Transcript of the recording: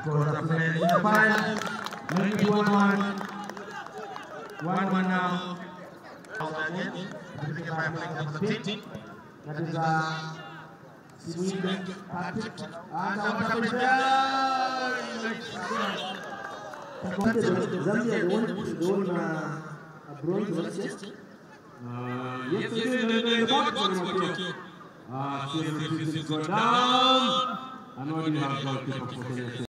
Because the play in the final, make it 1-1. 1-1 now. Again, by playing number 15. That is Sweden Patrick. And what happened there? Zambia won a bronze last year. Yes, the box go down. I know you have goalkeeper for